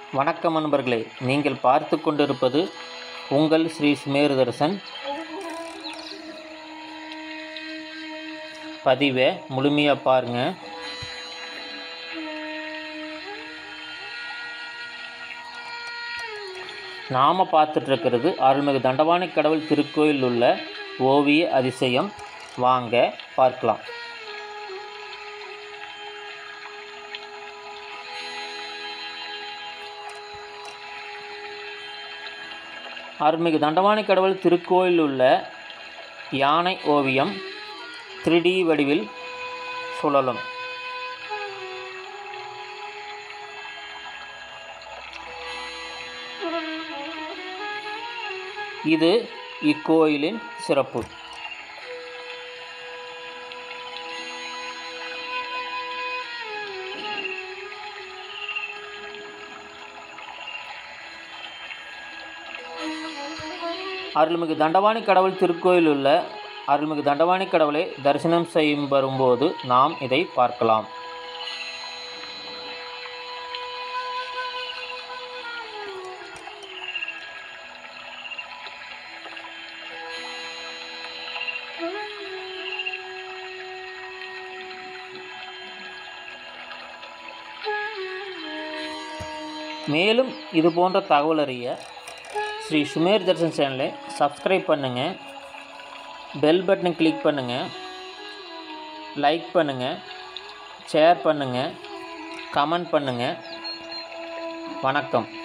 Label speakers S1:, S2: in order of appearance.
S1: வணக்கம் நண்பர்களே, நீங்கள் பார்த்து கொண்டிருப்பது உங்கள் ஸ்ரீ சுமேர் தர்சன். பதிவை முழுமையாக பாருங்கள். நாம் பார்த்துட்ருக்கிறது அருள்மிகு தண்டவாணி கடவுள் திருக்கோயில் உள்ள ஓவிய அதிசயம். வாங்க பார்க்கலாம். அருள்மிகு தண்டவாணி கடவுள் திருக்கோயில் உள்ள யானை ஓவியம் 3D வடிவில் சுழலும். இது இக்கோயிலின் சிறப்பு. அருள்மிகு தண்டவாணி கடவுள் திருக்கோயில் உள்ள அருள்மிகு தண்டவாணி கடவுளை தரிசனம் செய்யும் வரும்போது நாம் இதை பார்க்கலாம். மேலும் இது போன்ற தகவல் அறிய ஸ்ரீ சுமேர் தர்சன் சேனலை சப்ஸ்கிரைப் பண்ணுங்கள், பெல் பட்டனை கிளிக் பண்ணுங்கள், லைக் பண்ணுங்கள், ஷேர் பண்ணுங்கள், கமெண்ட் பண்ணுங்கள். வணக்கம்.